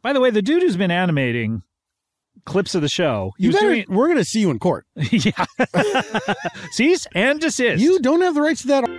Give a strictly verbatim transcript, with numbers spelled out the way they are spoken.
By the way, the dude who's been animating clips of the show. You better, doing... We're going to see you in court. Yeah. Cease and desist. You don't have the rights to that.